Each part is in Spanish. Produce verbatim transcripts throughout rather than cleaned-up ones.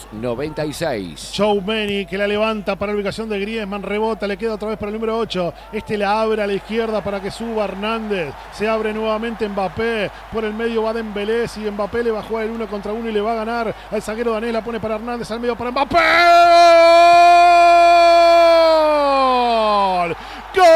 noventa y seis. Tchouaméni que la levanta para la ubicación de Griezmann, rebota, le queda otra vez para el número ocho. Este la abre a la izquierda para que suba Hernández. Se abre nuevamente Mbappé. Por el medio va Dembélé y Mbappé le va a jugar el uno contra uno y le va a ganar al zaguero danés. La pone para Hernández, al medio para Mbappé. ¡Gol! ¡Gol!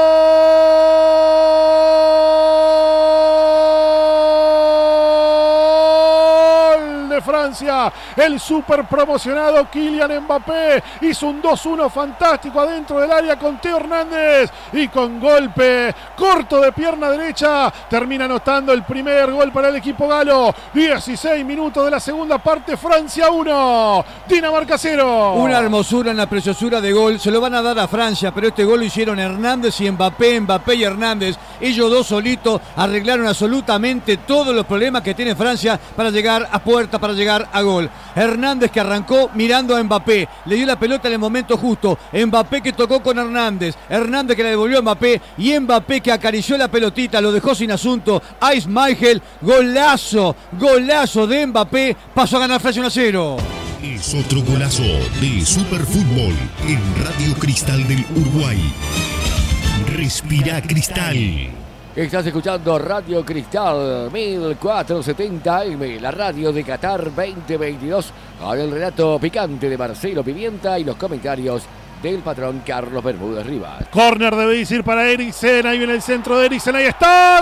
Francia, el super promocionado Kylian Mbappé hizo un dos uno fantástico adentro del área con Theo Hernández y con golpe corto de pierna derecha termina anotando el primer gol para el equipo galo. dieciséis minutos de la segunda parte, Francia uno, Dinamarca cero. Una hermosura, una preciosura de gol, se lo van a dar a Francia, pero este gol lo hicieron Hernández y Mbappé, Mbappé y Hernández. Ellos dos solitos arreglaron absolutamente todos los problemas que tiene Francia para llegar a puerta, para llegar a gol. Hernández que arrancó mirando a Mbappé, le dio la pelota en el momento justo. Mbappé que tocó con Hernández, Hernández que la devolvió a Mbappé y Mbappé que acarició la pelotita, lo dejó sin asunto a Ismail. Golazo, golazo de Mbappé, pasó a ganar Francia uno a cero. Es otro golazo de Superfútbol en Radio Cristal del Uruguay. Respira Cristal. Estás escuchando Radio Cristal mil cuatrocientos setenta M, la radio de Qatar veinte veintidós, con el relato picante de Marcelo Pimienta y los comentarios del patrón Carlos Bermúdez Rivas. Corner debe ir para Eriksen, ahí viene el centro de Eriksen, ahí está,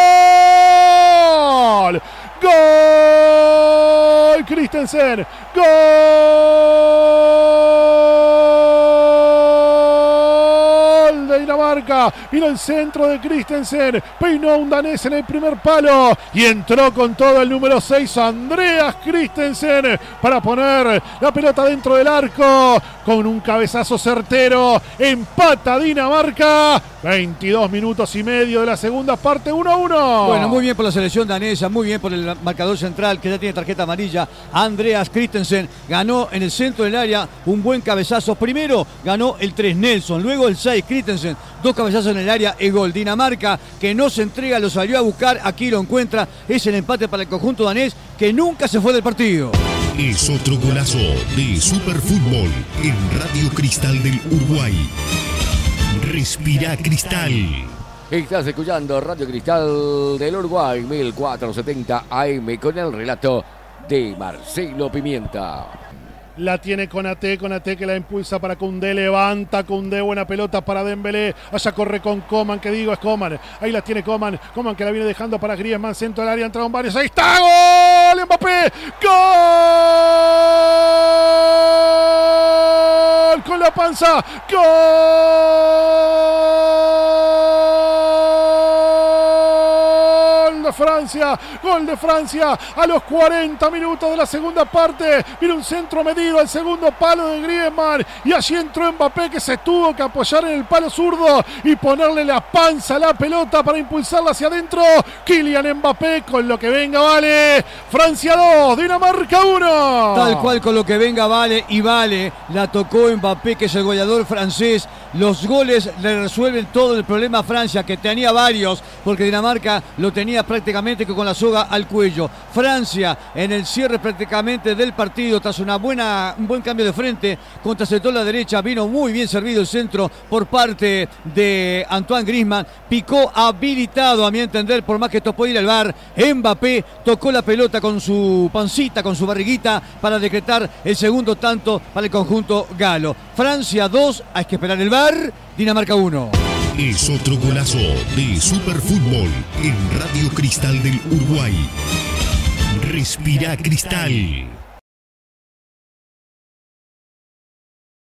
¡gol! ¡Gol! Christensen, ¡gol! De Dinamarca, vino el centro de Christensen, peinó un danés en el primer palo y entró con todo el número seis, Andreas Christensen, para poner la pelota dentro del arco con un cabezazo certero. Empata Dinamarca, veintidós minutos y medio de la segunda parte, uno a uno. Bueno, muy bien por la selección danesa, muy bien por el marcador central que ya tiene tarjeta amarilla. Andreas Christensen ganó en el centro del área un buen cabezazo. Primero ganó el tres Nelson, luego el seis Christensen, dos cabezazos en el área y gol. Dinamarca que no se entrega, lo salió a buscar, aquí lo encuentra. Es el empate para el conjunto danés que nunca se fue del partido. Es otro golazo de Superfútbol en Radio Cristal del Uruguay. Respira Cristal. Estás escuchando Radio Cristal del Uruguay mil cuatrocientos setenta A M con el relato de Marcelo Pimienta. La tiene Konaté, Konaté que la impulsa para Koundé, levanta Koundé, buena pelota para Dembélé, allá corre con Coman, que digo es Coman, ahí la tiene Coman, Coman que la viene dejando para Griezmann, centro del área, entraron varios, ahí está, ¡gol! Mbappé, ¡gol! Con la panza, ¡gol! De Francia, gol de Francia a los cuarenta minutos de la segunda parte. Viene un centro medido al segundo palo de Griezmann y allí entró Mbappé que se tuvo que apoyar en el palo zurdo y ponerle la panza a la pelota para impulsarla hacia adentro. Kylian Mbappé con lo que venga vale. Francia dos, Dinamarca uno. Tal cual, con lo que venga vale y vale. La tocó Mbappé que es el goleador francés. Los goles le resuelven todo el problema a Francia que tenía varios porque Dinamarca lo tenía prácticamente con la soga al cuello. Francia en el cierre prácticamente del partido tras una buena, un buen cambio de frente contra el sector de la derecha, vino muy bien servido el centro por parte de Antoine Griezmann, picó habilitado a mi entender, por más que esto puede ir al V A R. Mbappé tocó la pelota con su pancita, con su barriguita para decretar el segundo tanto para el conjunto galo. Francia dos, hay que esperar el V A R. Dinamarca uno. Es otro golazo de Superfútbol en Radio Cristal del Uruguay. Respira Cristal.